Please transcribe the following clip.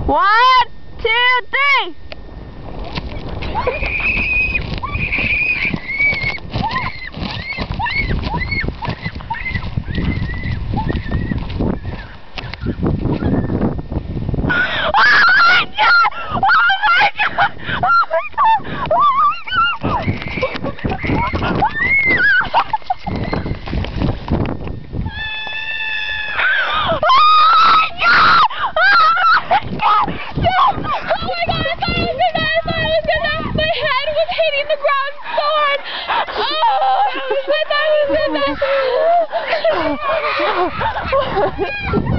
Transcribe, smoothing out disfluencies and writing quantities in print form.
1, 2, 3. Hitting the ground so hard. Oh, I thought it was in there.